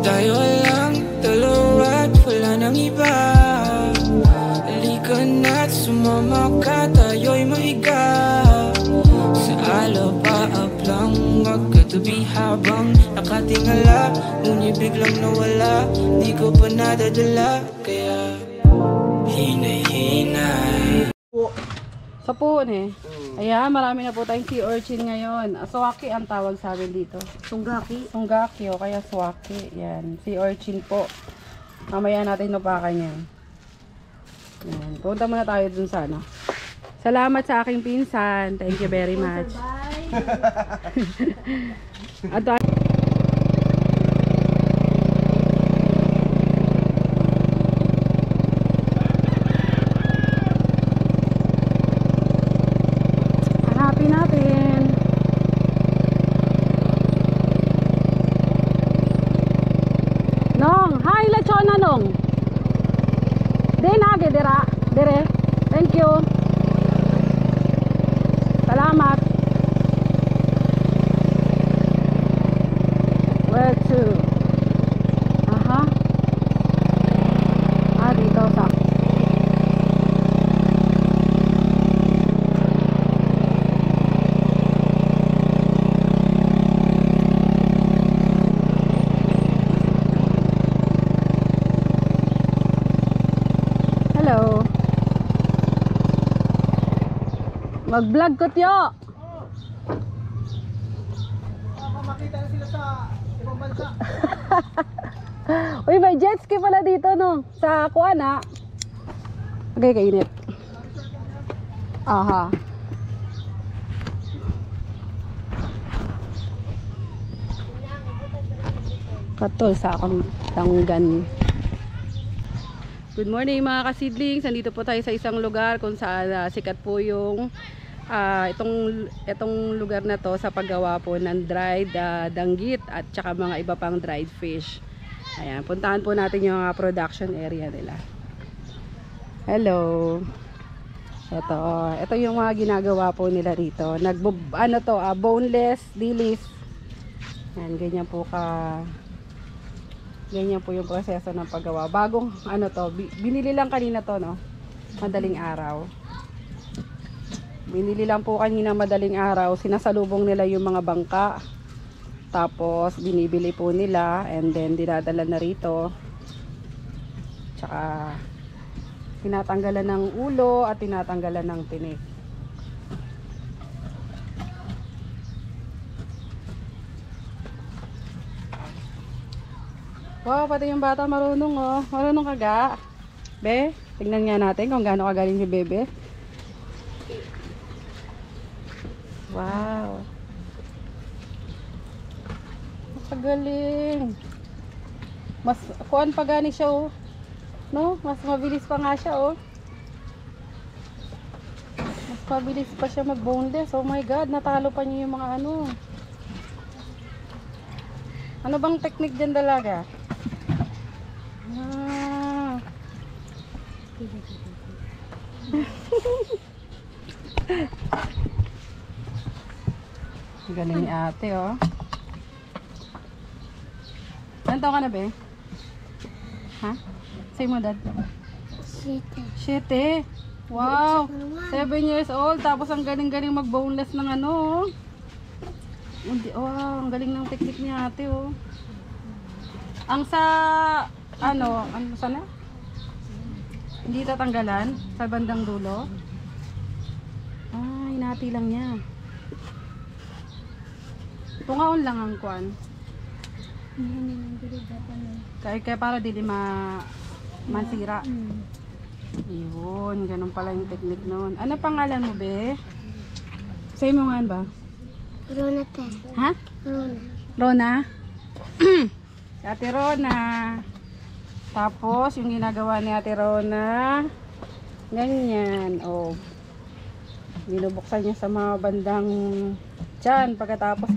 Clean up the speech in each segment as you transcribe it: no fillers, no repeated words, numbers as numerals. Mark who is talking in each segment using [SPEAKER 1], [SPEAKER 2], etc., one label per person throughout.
[SPEAKER 1] Tayo lang dalawa at wala nang iba. Halika na't sumama ka, tayo'y mahiga sa alapaap lang, magkatabi habang nakatingala. Ngunit biglang nawala, di ko pa nadadala, kaya hinay-hinay.
[SPEAKER 2] Sa puon eh. Ayan, marami na po tayong sea urchin ngayon. Swaki ang tawag sa amin dito.
[SPEAKER 3] Sunggaki.
[SPEAKER 2] Sunggaki o kaya swaki. Yan, sea urchin po. Mamaya natin lupakan yan. Yan, punta muna tayo dun sa ano. Salamat sa aking pinsan. Thank you very much. At hanapin natin. Nong, hi lechona nong. Denage dira, dire. Thank you. Salamat. Where to? Aha. Dito sa. Hello. Mag-vlog ko tiyo.
[SPEAKER 4] Makita na sila sa ibang bansa.
[SPEAKER 2] Uy, may jet ski pala dito no. Sa Kuana. Okay, kainit. Aha. Katol sa akong tanggan. Good morning mga kasidlings. Nandito po tayo sa isang lugar kung saan sikat po yung itong lugar na to sa paggawa po ng dried danggit at saka mga iba pang dried fish. Ayan, puntahan po natin yung production area nila. Hello. Ito yung mga ginagawa po nila rito. Boneless, dilis. Ayan, ganyan po yung proseso ng paggawa. Bagong binili lang kanina to no. Madaling araw. Binili lang po kanina madaling araw. Sinasalubong nila yung mga bangka. Tapos binibili po nila and then dinadala na rito. Tsaka tinatanggalan ng ulo at tinatanggalan ng tinik. Wow, pati yung bata marunong oh. Marunong kaga. Be, tingnan nga natin kung gaano kagaling si Bebe. Wow. Magaling. Mas kuan pa gani siya oh. No, mas mabilis pa nga siya oh. Mas mabilis pa siya mag-boneless. Oh my god, natalo pa niya yung mga ano. Ano bang technique diyan dalaga? Galing ni ate oh. Ilan taon ka na be? Ha? Say mo dad. 7. Wow, 7 years old. Tapos ang galing-galing mag-boneless ng ano oh. Ang galing ng technique ni ate oh. Ang sa ano sana? Hindi tatanggalan sa bandang dulo. Hinati lang niya. Tungaon lang ang kuan. Kaya para dili masira. Yun, ganun pala yung technique noon. Ano pangalan mo be? Say mo nga ba?
[SPEAKER 3] Rona te.
[SPEAKER 2] Ha? Rona? Si Ate Rona. Tapos yung ginagawa ni Ate Rona, ganyan. Oh. Binubuksan niya sa mga bandang tiyan. Pagkatapos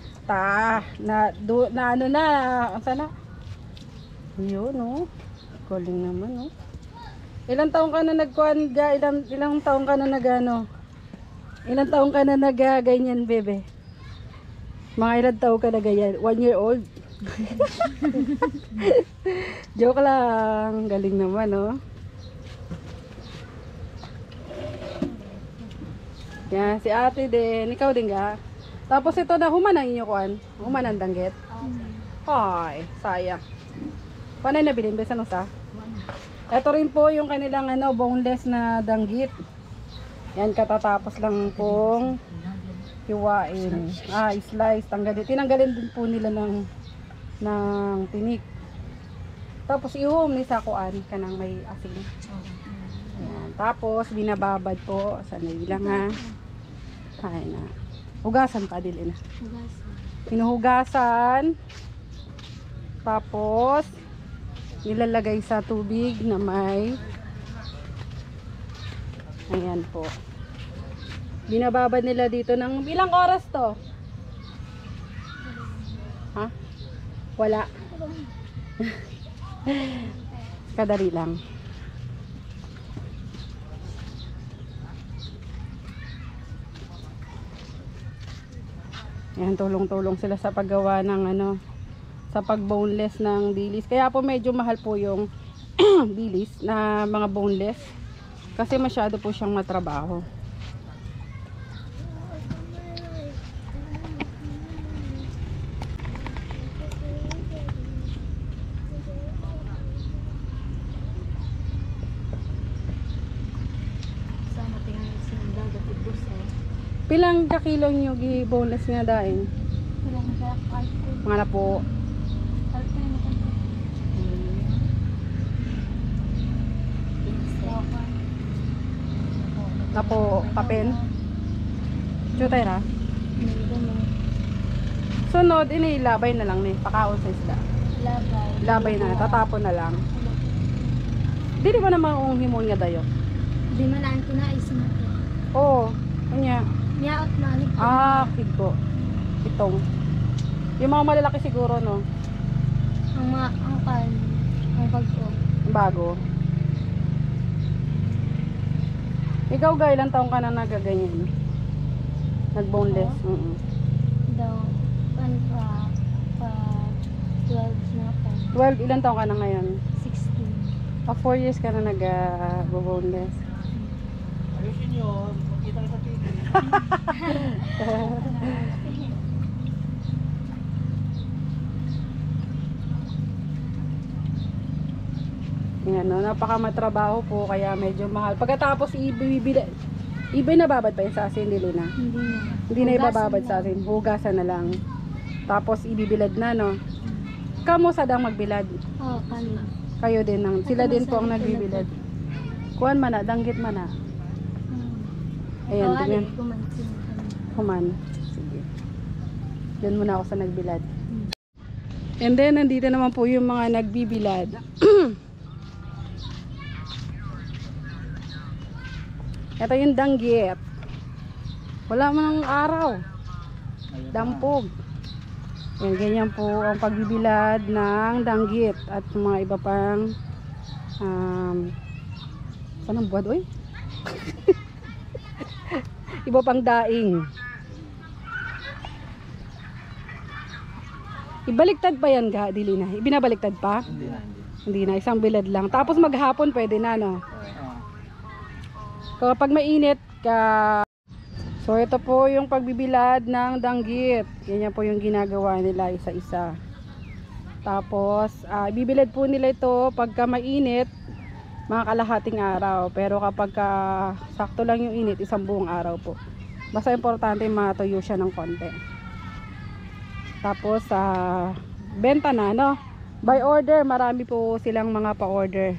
[SPEAKER 2] sana? Yun oh. Galing naman oh. Ilang taong ka na nagkuhan ga? Ilang taong ka na nagano? Ilang taong ka na nagaganyan bebe? Mga ilang taong ka na ganyan? 1 year old? Joke lang. Galing naman, oh. Yan, si ate din. Ikaw din ga. Tapos ito na, human ang inyo kuan. Human ang danggit. Ay, sayang. Panay na bilhin, besan usa. Ito rin po yung kanilang boneless na danggit. Yan, katatapos lang pong hiwain. Slice, tinanggalin din po nila ng tinik. Tapos ihum ni sakuan kanang may asin. Yan. Tapos binababad po sa lang ha. Ay na. Hugasan pa dili na. Hinuhugasan. Tapos nilalagay sa tubig na may ayan po. Binababad nila dito ng ilang oras to? Ha? Wala. Kadali lang. Yan, tulong-tulong sila sa paggawa ng sa pag-boneless ng dilis. Kaya po medyo mahal po yung dilis na mga boneless. Kasi masyado po siyang matrabaho. Pilang ka kilo nyo boneless nga daing? Mga na po. Na po kapen. Chutay ra. Sunod inilabay na lang ni pakaon sa isda. Labay na, tatapon na lang. Dili ba namang himon nga dayo?
[SPEAKER 3] Di man ko na is na.
[SPEAKER 2] Oo, kanya.
[SPEAKER 3] Niyaot na ni.
[SPEAKER 2] Kigko. Itong. Yung mga malalaki siguro, no?
[SPEAKER 3] Ang bago.
[SPEAKER 2] Bago. Ikaw ga, ilang taong ka na nagaganyan? Nag-boneless?
[SPEAKER 3] Daw, pa 12 na pa.
[SPEAKER 2] 12, ilang taong ka na ngayon?
[SPEAKER 3] 16.
[SPEAKER 2] 4 years ka na nag-boneless.
[SPEAKER 4] Ayusin yun. Makita ka sa TV.
[SPEAKER 2] Yan, no? Napaka-matrabaho po, kaya medyo mahal. Pagkatapos ibay nababad pa yun sa asin, dili na. Hindi na ibababad sa asin, hugasan na lang. Tapos ibibilad na, no? Kamo sadang magbilad?
[SPEAKER 3] Oo, kami.
[SPEAKER 2] Kayo din, sila din po ang nagbibilad. Kuhan man na, danggit man na. Ayan, tingnan. Kuman. Sige. Diyan muna ako sa nagbilad. And then, nandito naman po yung mga nagbibilad. Ito yung danggit. Wala man ang araw. Dampog. Yan, ganyan po ang pagbibilad ng danggit at mga iba pang saan ang buwad, oy? Iba pang daing. Ibaliktad pa yan ga, dili na. Ibinabaliktad pa? Hindi na, isang bilad lang. Tapos maghapon pwede na, no? Kapag mainit ka. So ito po yung pagbibilad ng danggit. Ganyan po yung ginagawa nila isa-isa. Tapos bibilad po nila ito pagka mainit, mga kalahating araw. Pero kapag sakto lang yung init, isang buong araw po. Basta importante matuyo siya ng konti. Tapos benta na, no? By order, marami po silang mga pa-order.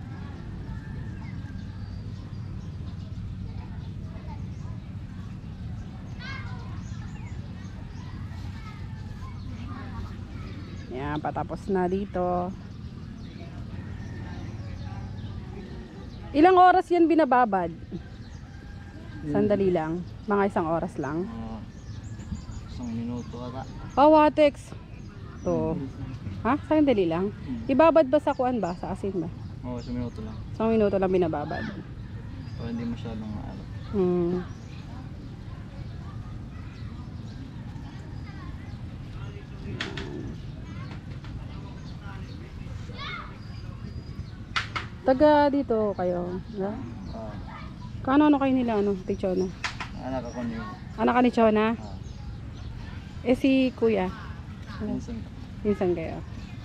[SPEAKER 2] Yan, patapos na dito. Ilang oras yan binababad? Sandali lang. Mga isang oras lang.
[SPEAKER 4] Isang minuto ata.
[SPEAKER 2] Watex. To. Ha? Sandali lang. Ibabad ba sa kuan ba? Sa asin ba?
[SPEAKER 4] Oo, isang minuto lang.
[SPEAKER 2] Isang minuto lang binababad.
[SPEAKER 4] Para hindi masyadong ano.
[SPEAKER 2] Taga dito kayo. Ha?
[SPEAKER 4] Oo.
[SPEAKER 2] Kano kayo nila, ano? Tichona.
[SPEAKER 4] Anak ako ni
[SPEAKER 2] Anak ka ni Chona? Eh si kuya?
[SPEAKER 4] Vincent.
[SPEAKER 2] Minsan kayo.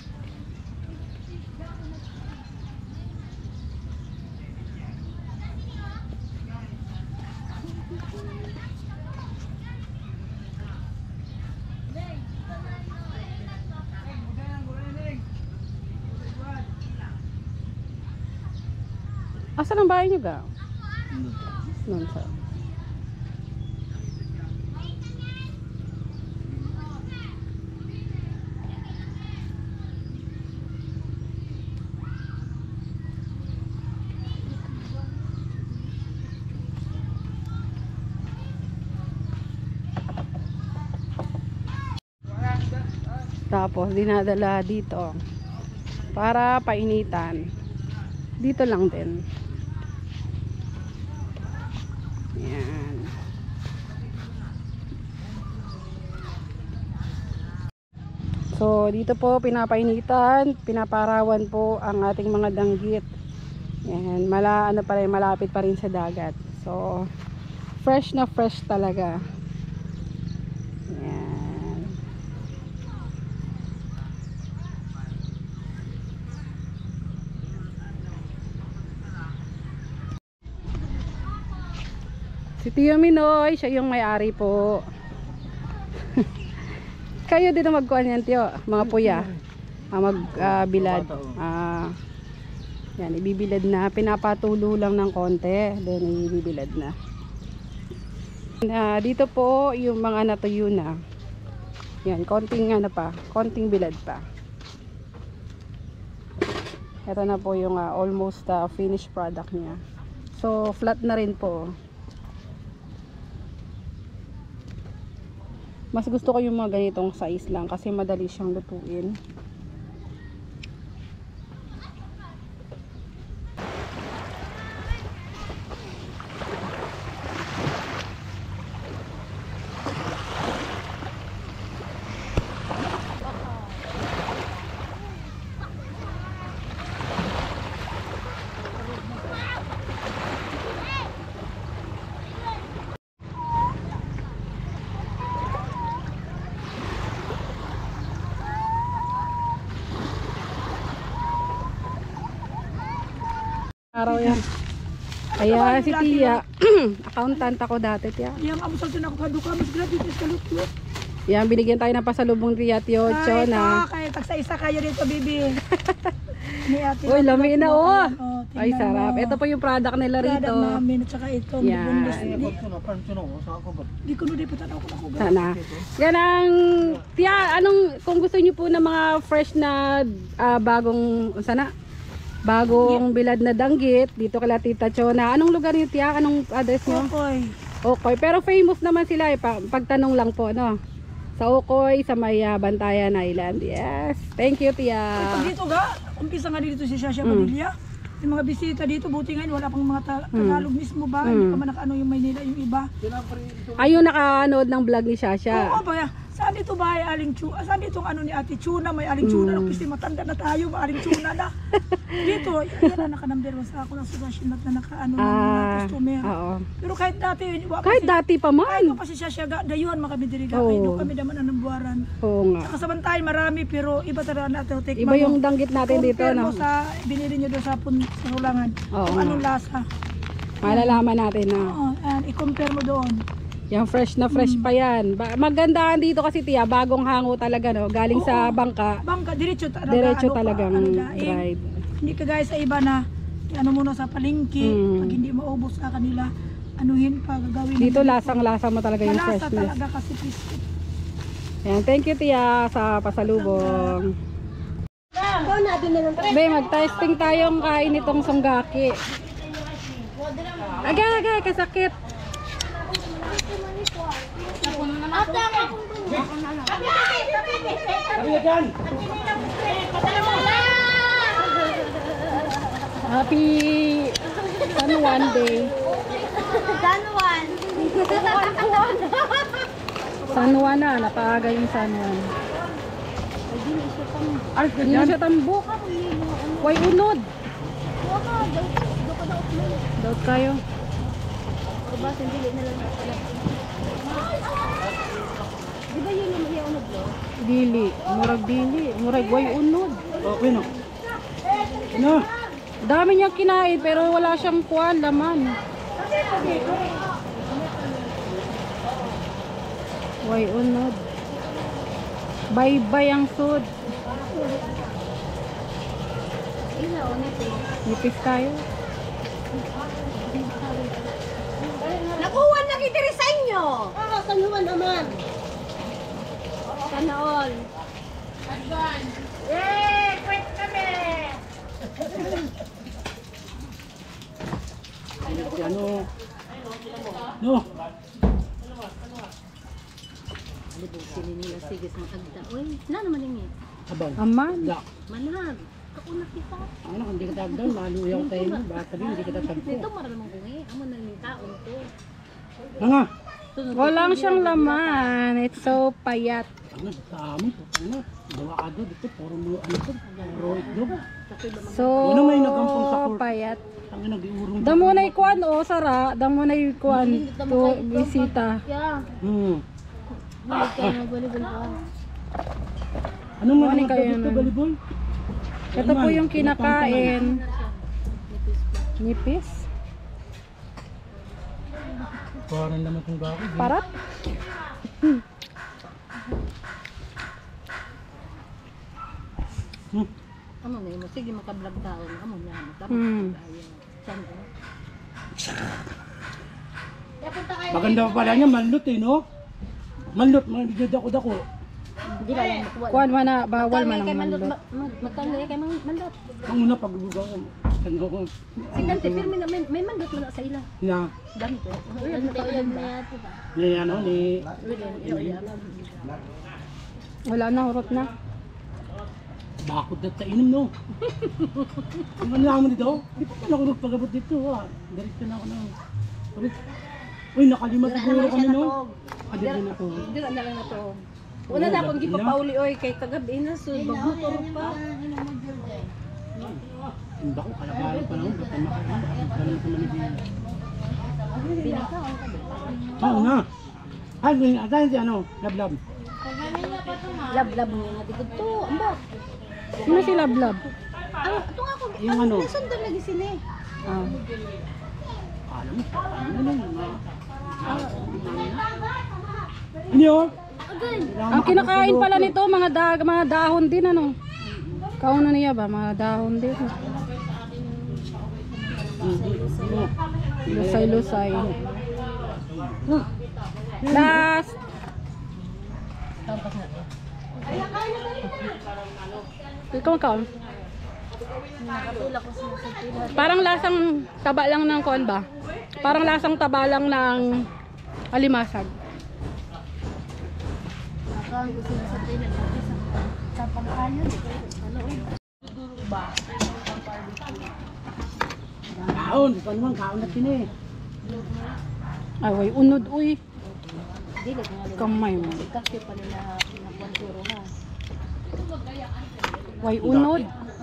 [SPEAKER 2] Asan ang bahay niyo ga? Doon sa. Tapos dinadala dito para painitan. Dito lang din. Yan. So dito po pinapainitan, pinaparawan po ang ating mga danggit. Yan, ano pa rin, malapit pa rin sa dagat. So fresh na fresh talaga. Yan. Si Tio Minoy, siya yung may-ari po. Kayo dito magkuhan yan, Tio, mga puya. Magbilad. Yan, ibibilad na. Pinapatulo lang ng konti, then ibibilad na. Dito po yung mga natuyo na. Yan, konting ano pa, konting bilad pa. Ito na po yung almost finished product niya. So flat na rin po. Mas gusto ko yung mga ganitong size lang kasi madali siyang lutuin. Araw yan. Kaya si Tia, accountant ako dati, Tia.
[SPEAKER 5] Yang amusal din ako kaduka, mas gratis kalutlo.
[SPEAKER 2] Yan, binigyan tayo ng pasalubong Tia Tio na.
[SPEAKER 5] Kaya tagsa-isa kayo dito, bibi. Ni ate.
[SPEAKER 2] Uy, lami na oh. Ay,
[SPEAKER 5] tingnan
[SPEAKER 2] sarap.
[SPEAKER 5] mo.
[SPEAKER 2] Ito po yung product nila rito.
[SPEAKER 5] Product namin at saka ito.
[SPEAKER 2] Yan.
[SPEAKER 5] Di ko na di po tanaw ko na ko.
[SPEAKER 2] Sana. Yan ang, Tia, kung gusto niyo po ng mga fresh na bagong, sana? Bagong bilad na danggit dito kala Tita Chona. Anong lugar niyo, Tia? Anong address niyo?
[SPEAKER 5] Okay.
[SPEAKER 2] Okay, pero famous naman sila eh. Pagtanong lang po, no? Sa Okoy, sa may Bantayan Island. Yes. Thank you, Tia.
[SPEAKER 5] Pag dito ga, umpisa nga dito si Shasha Padilla. Yung mga bisita dito, buti ngayon wala pang mga Tagalog mismo ba? Hindi pa man nakaano yung Maynila, yung iba.
[SPEAKER 2] Ayun, nakanood ng vlog ni Shasha.
[SPEAKER 5] Oo ba? Saan dito ba ay Aling Chuna? Saan dito ang ano ni Ate Chuna? May Aling Chuna. Kasi matanda na tayo, may Aling Chuna na. Dito, yan na naka-number 1 sa ako ng suggestion na naka-ano ng mga customer.
[SPEAKER 2] Oo.
[SPEAKER 5] Pero kahit dati,
[SPEAKER 2] Kahit dati pa
[SPEAKER 5] kahit
[SPEAKER 2] man.
[SPEAKER 5] pa si Shasha, dayuhan makabidiriga.
[SPEAKER 2] Oo.
[SPEAKER 5] Kaya doon kami naman ang buwaran.
[SPEAKER 2] Oo nga.
[SPEAKER 5] Saka samantahin marami, pero iba talaga natin.
[SPEAKER 2] Iba yung danggit natin dito,
[SPEAKER 5] Compare
[SPEAKER 2] no?
[SPEAKER 5] mo sa binili nyo doon sa Hulangan.
[SPEAKER 2] Oo
[SPEAKER 5] Kung
[SPEAKER 2] nga.
[SPEAKER 5] anong lasa.
[SPEAKER 2] Malalaman natin na.
[SPEAKER 5] Oo, i-compare mo doon.
[SPEAKER 2] Yung fresh na fresh pa yan. Magandahan dito kasi, Tia, bagong hango talaga, no? Galing sa bangka.
[SPEAKER 5] Bangka, diretso talaga.
[SPEAKER 2] Diretso
[SPEAKER 5] ano pa,
[SPEAKER 2] talagang
[SPEAKER 5] ano daing.
[SPEAKER 2] dried.
[SPEAKER 5] Hindi kagaya sa iba na ano muna sa palengke, pag hindi maubos sa kanila, anuhin pa, gagawin.
[SPEAKER 2] Dito lasang-lasa mo talaga yung
[SPEAKER 5] malasa
[SPEAKER 2] freshness.
[SPEAKER 5] talaga kasi crispy.
[SPEAKER 2] Yan, thank you, Tia, sa pasalubong. Be, mag-testing tayong kain itong sunggaki. Agay, kasakit. Happy San Juan Day. San Juan na, napaaga yung San Juan. Ay, hindi siya tambok. Way unod. Daot kayo.
[SPEAKER 3] Diba, sandili na lang pala. Di ba yun yung unod lo?
[SPEAKER 2] Dili. Murag way unod.
[SPEAKER 4] Okay no. Ano?
[SPEAKER 2] Dami niyang kinain pero wala siyang kuwan, laman. Way unod. Bye-bye ang sud.
[SPEAKER 3] Ila, unod eh.
[SPEAKER 2] Nipis tayo.
[SPEAKER 3] Nakuha na kitiri sa inyo! Ah, kanuman naman. Sana all.
[SPEAKER 4] Ano? No.
[SPEAKER 3] Sili nila sige sa agda. Uy, na naman yung
[SPEAKER 4] Abang.
[SPEAKER 2] Aman.
[SPEAKER 4] Da.
[SPEAKER 3] manag. Kauna kita.
[SPEAKER 4] Ano, hindi ka tagdan, maluyaw tayo mo. Baka sabihin, hindi kita tagpo.
[SPEAKER 3] Dito mara naman kung amo na yung taon to.
[SPEAKER 4] Nga.
[SPEAKER 2] Walang siyang laman. It's so payat.
[SPEAKER 4] Ano, sa amin, ano, gawa ka doon, dito, puro mo, ano to, puro itlog.
[SPEAKER 2] So
[SPEAKER 4] Ano may nagampang sa court?
[SPEAKER 2] payat.
[SPEAKER 4] Ang nag-iurong.
[SPEAKER 2] Damo na ikuan o sara. Damo na ikuan to bisita.
[SPEAKER 3] Yeah. Balik kayo ng volleyball ka.
[SPEAKER 4] Ano mo
[SPEAKER 2] Morning kayo
[SPEAKER 4] dito,
[SPEAKER 2] nun.
[SPEAKER 4] balibol?
[SPEAKER 2] Ito po yung kinakain. Nipis.
[SPEAKER 4] Parang naman itong gawin.
[SPEAKER 2] Parat.
[SPEAKER 3] Amo na mo sige makablog taon. Amo na mo. Dapat
[SPEAKER 4] Maganda pa pala niya, manlot eh, no? Manlot, mga dako-dako.
[SPEAKER 3] Hindi ba lang makuha.
[SPEAKER 2] Kuan man na bawal man ang mandot.
[SPEAKER 3] Magkano kay mandot.
[SPEAKER 4] Ang una pagbugaw ko, ano ko,
[SPEAKER 3] Sikan te firme na may mandot man sa ila.
[SPEAKER 4] na,
[SPEAKER 3] Dami to. Ano tayo na yato ba?
[SPEAKER 4] ni ano, ni,
[SPEAKER 2] Wala na hurot na.
[SPEAKER 4] bakod na tainom, no? Ang ano naman dito, di pa pala ako nagpagabot dito, ha? Diretso na ako na. Uy, nakalima siguro kami, no? Dito na to.
[SPEAKER 3] Hindi na lang na to. Una na akong gipapauli oy kay kagabi na so magmotor pa.
[SPEAKER 4] Ang bako, kalabaran pa lang, ba't naman kayo? Ganun ko manibig.
[SPEAKER 3] Pinakaon ka ba?
[SPEAKER 4] Oo nga. Ay, asan si ano, lablab.
[SPEAKER 3] Lab-lab niya nga digod to. Ambot.
[SPEAKER 2] Sino si Lablab?
[SPEAKER 3] Ang ito nga ako.
[SPEAKER 4] Yung ano?
[SPEAKER 3] Nasundan lagi sila eh.
[SPEAKER 2] Ah.
[SPEAKER 4] Alam mo, ano lang, mga. Ano yun?
[SPEAKER 2] Ang kinakain pala nito mga dahon din ano. Kauna niya ba mga dahon din. Lusay-lusay. Last. Ikaw kaon.
[SPEAKER 3] Nakatulak ko sa pila.
[SPEAKER 2] Parang lasang taba lang ng kuan ba? Parang lasang taba lang ng alimasag.
[SPEAKER 3] Nakaon ko sila sa pila. Sa pangkayon. Ano eh?
[SPEAKER 4] Kaon, pa naman, kaon na tini.
[SPEAKER 2] Ay, way unod uy.
[SPEAKER 3] Dili nga nila.
[SPEAKER 2] Kamay mo.
[SPEAKER 3] Kasi pa nila nakwanturo ha.
[SPEAKER 2] Way unod.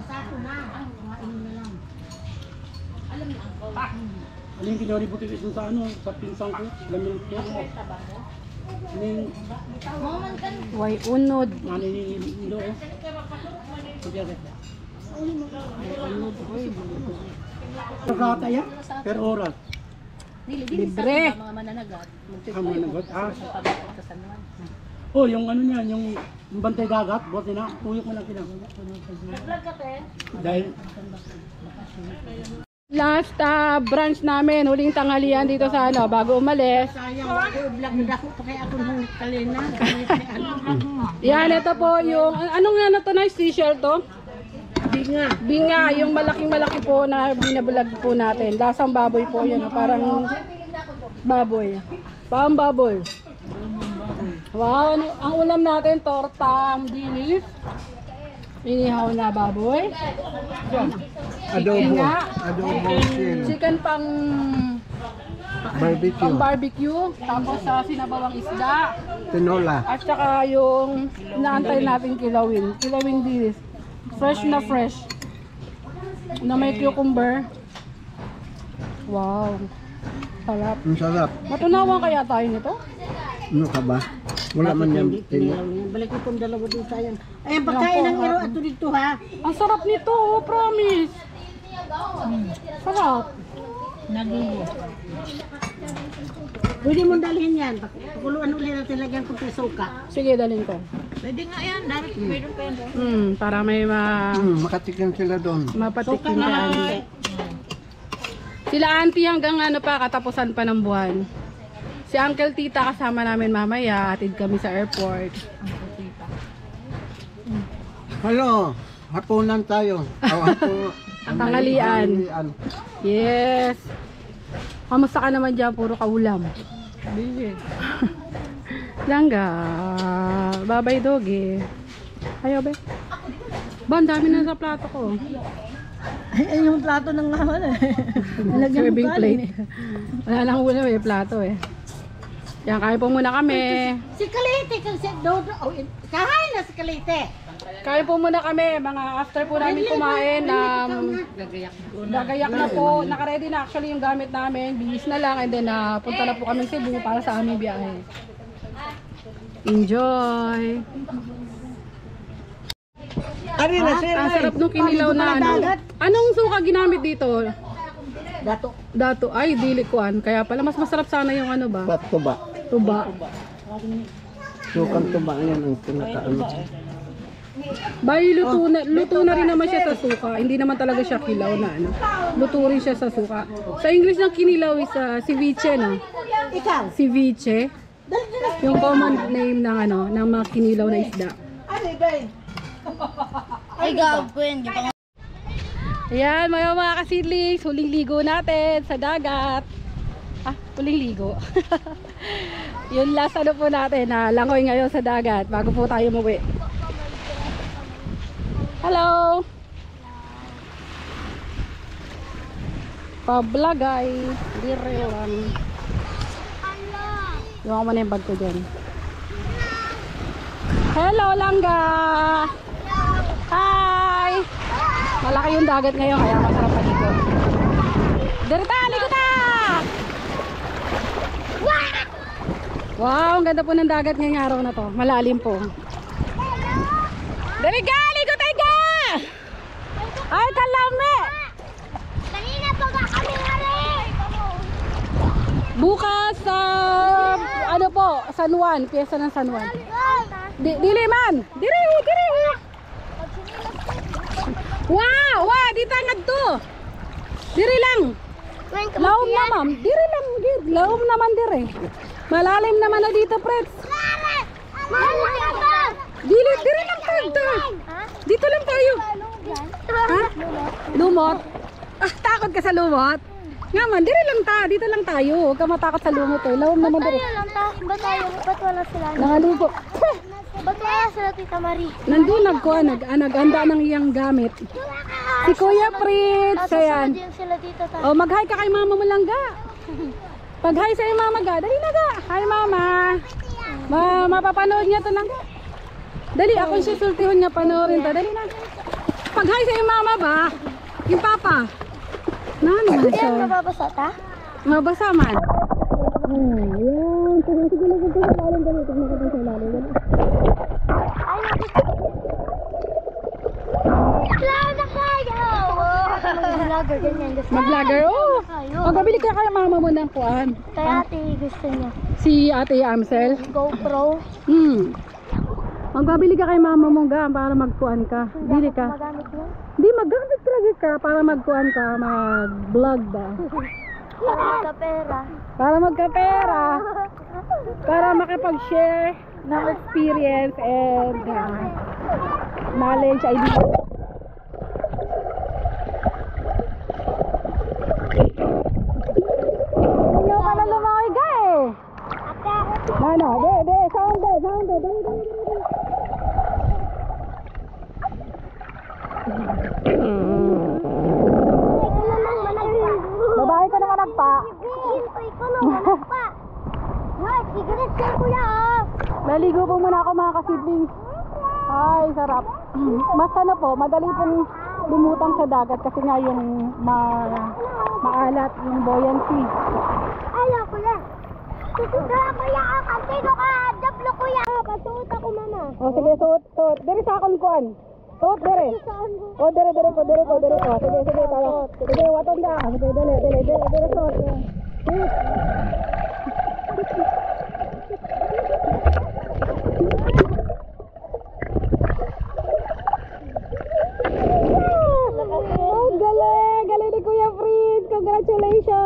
[SPEAKER 4] Ano yung kinori buti ito sa ano, sa pinsang ko, lamil ko. Ano yung,
[SPEAKER 2] Way unod.
[SPEAKER 4] ano yung ilo, oh. Sige, okay. Pagkata yan, per oras.
[SPEAKER 3] Dili sa
[SPEAKER 2] Libre.
[SPEAKER 3] mga mananagat.
[SPEAKER 4] Mananagat, ah.
[SPEAKER 3] Pagkakot sa sanuan.
[SPEAKER 4] Oh, yung ano niya, yung bantay dagat, bote na, tuyok mo lang sila. Dahil,
[SPEAKER 2] Last branch namin, huling tanghalian dito sa ano, bago umalis. Yan, ito po yung, anong ano to na, seashell to? Binga. Binga, yung malaking-malaki po na binabulag po natin. Lasang baboy po yun, parang baboy. Parang baboy. Wow, ang ulam natin, tortang dilis. Inihaw na baboy.
[SPEAKER 6] Adobo.
[SPEAKER 2] Nga.
[SPEAKER 6] Adobo chicken.
[SPEAKER 2] Chicken pang
[SPEAKER 6] Barbecue.
[SPEAKER 2] barbecue. Tapos sa sinabawang isda.
[SPEAKER 6] Tinola.
[SPEAKER 2] At saka yung inaantay natin kilawin. Kilawin dilis. Fresh na fresh. Na may cucumber. Wow. Sarap.
[SPEAKER 6] Ang sarap.
[SPEAKER 2] Matunawan kaya tayo nito?
[SPEAKER 6] Ano ka ba? Wala man yan.
[SPEAKER 3] Balik ko itong dalawa dun sayang. Ay, ang pagkain ng iro ato dito ha.
[SPEAKER 2] Ang sarap nito, oh, promise. Sarap.
[SPEAKER 3] Nagigo. Pwede mong dalhin yan. Pakuluan ulit natin lagyan kong suka.
[SPEAKER 2] Sige, dalhin ko.
[SPEAKER 3] Pwede nga yan. Dami mayroon pa yan.
[SPEAKER 2] Para may
[SPEAKER 6] Makatikim sila doon.
[SPEAKER 2] mapatikim ka, auntie. Sila auntie hanggang ano pa, katapusan pa ng buwan. Si Uncle Tita kasama namin mamaya, atid kami sa airport.
[SPEAKER 6] Hello, hapunan tayo.
[SPEAKER 2] Tanghalian. Yes. Kamusta ka naman dyan? Puro kaulam. Langga. Bye-bye, doggy. Ayaw, be. Ba, ang dami na sa plato ko.
[SPEAKER 3] Ay, yung plato ng laman eh.
[SPEAKER 2] Serving plate. Wala nang ulam eh, plato eh. Yan, kain po muna kami.
[SPEAKER 3] Si Kalite, kasi Dodo. Kahain na si Kalite.
[SPEAKER 2] Kain po muna kami. Mga after po namin kumain. Gagayak na po. Nakaready na actually yung gamit namin. Bihis na lang. And then punta na po kami Cebu para sa aming biyahe. Enjoy! Ang sarap nung kinilaw na ano. Anong suka ginamit dito?
[SPEAKER 3] Dato.
[SPEAKER 2] Dato. Ay, dilikuan. Kaya pala mas masarap sana yung ano ba?
[SPEAKER 6] Tuba.
[SPEAKER 2] Tuba.
[SPEAKER 6] Sukang tuba yan ang pinakaano.
[SPEAKER 2] Bay, luto na rin naman siya sa suka. Hindi naman talaga siya kilaw na ano. Luto rin siya sa suka. Sa English ng kinilaw is ceviche, no?
[SPEAKER 3] Ikaw.
[SPEAKER 2] Ceviche. Yung common name ng ano, ng mga kinilaw na isda.
[SPEAKER 7] Ay, gagawin.
[SPEAKER 2] Ayan, mga kasidlings, huling ligo natin sa dagat. Huling ligo. Yun last ano po natin, langoy ngayon sa dagat bago po tayo umuwi. Hello! Pablagay. Dire lang. Yung ako muna yung bag ko dyan. Hello, Langga! Hi! Malaki yung dagat ngayon kaya masarap pa dito. Dirita, ligo ta! Wow, ang ganda po ng dagat ngayong araw na to. Malalim po. Daliga, ligo tayo! Ay, kalami!
[SPEAKER 7] Kanina pa ba kami ngayon?
[SPEAKER 2] Bukas sa ano po, San Juan, piyesta ng San Juan. Dili man. Diri. Wow, dito nga to. Diri lang. Laom na, ma'am. Diri lang, laom naman diri. Malalim naman na dito, Prets. Diri lang tayo. Dito lang tayo. Ha? Lumot? Takot ka sa lumot? Nga man, diri lang ta. Dito lang tayo. Huwag ka matakot sa lumot eh. Laom naman diri.
[SPEAKER 7] Ba't wala sila?
[SPEAKER 2] Nakaligo.
[SPEAKER 7] Ba't wala sila, Tita Marie?
[SPEAKER 2] Nandun naghanda ng iyang gamit. Si Kuya Fritz, ayan.
[SPEAKER 7] Susunod yung sila dito ta.
[SPEAKER 2] Oh, mag-hi ka kay Mama mo lang ga. Pag-hi sa'yo Mama ga, dali na ga. Hi Mama. Mapapanood niya to lang ga. Dali, ako siya sultihon niya panoorin ta. Dali na. Pag-hi sa'yo Mama ba? Yung Papa. Nano na
[SPEAKER 7] Yan,
[SPEAKER 2] siya?
[SPEAKER 7] mababasa ta?
[SPEAKER 2] Mabasa man. Ayan. Sige, lalim. Tignan ko sa lalim.
[SPEAKER 7] Ay, Cloud na kayo! Mag-vlogger, ganyan.
[SPEAKER 2] Mag-vlogger, oh. Magpabili ka kay Mama mo ng kuan.
[SPEAKER 7] Kaya ate, gusto niya.
[SPEAKER 2] Si Ate Amsel.
[SPEAKER 7] GoPro.
[SPEAKER 2] Magpabili ka kay Mama mo ga para magkuan ka. Bili ka.
[SPEAKER 7] Magamit mo?
[SPEAKER 2] Hindi, magamit talaga ka para magkuan ka, mag-vlog ba?
[SPEAKER 7] Para magkapera.
[SPEAKER 2] Para magkapera. Para makipag-share ng experience and knowledge, idea. Ano ka na lumakoy ka eh? Ano? Sound. Babae ka naman nagpa. Naligo po muna ako mga ka-siblings. Ay, sarap. Mas ano po, madali pong lumutang sa dagat kasi nga yung maalat yung buoyancy.
[SPEAKER 7] Ayaw ko yan. Susunod ko yan. Kantino ka. Dablo ko yan. Pasuot ako, mama.
[SPEAKER 2] O sige, suot. Dere sa akong kuan. Suot, dere. O, dere ko. Sige, tayo. Sige, waton da. Sige, dere, suot. Oh, galing ni Kuya Fritz. Congratulations.